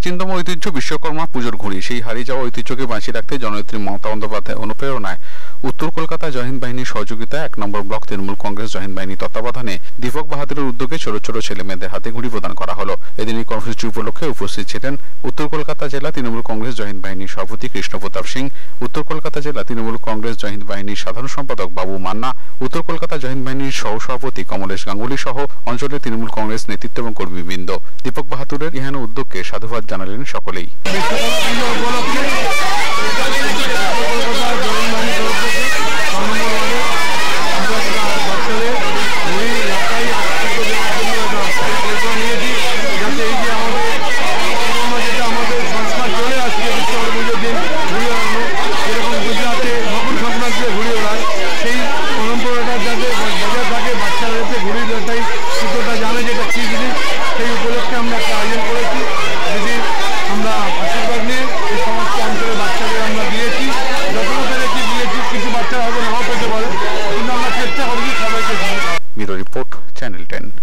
প্রাচীনতম ঐতিহ্য বিশ্বকর্মা পুজোর ঘুড়ি, সেই হারিয়ে যাওয়া ঐতিহ্যকে বাঁচিয়ে রাখতে জননেত্রী মমতা বন্দ্যোপাধ্যায় অনুপ্রেরণায় উত্তর কলকাতা জয়হিন্দ বাহিনীর সহযোগিতায় ১ নম্বর ব্লক তৃণমূল কংগ্রেস জয়হিন্দ বাহিনীর তত্ত্বাবধানে দীপক বাহাদুরের উদ্যোগে ছোট ছোট ছেলে মেয়েদের হাতে ঘুড়ি প্রদান করা হলো। এদিন এই কর্মসূচি উপলক্ষে উপস্থিত ছিলেন উত্তর কলকাতা জেলা তৃণমূল কংগ্রেস জয়হিন্দ বাহিনীর সভাপতি কৃষ্ণ প্রতাপ সিং, উত্তর কলকাতা জেলা তৃণমূল কংগ্রেস জয়হিন্দ বাহিনীর সাধারণ সম্পাদক বাবু মান্না, উত্তর কলকাতা জয়হিন্দ বাহিনীর সহ সভাপতি কমলেশ গাঙ্গুলি সহ অঞ্চলের তৃণমূল কংগ্রেস নেতৃত্ব এবং কর্মীবৃন্দ। দীপক বাহাদুরের ইহান উদ্যোগকে সাধুবাদ জানালেন সকলেই। Bureau report, channel 10।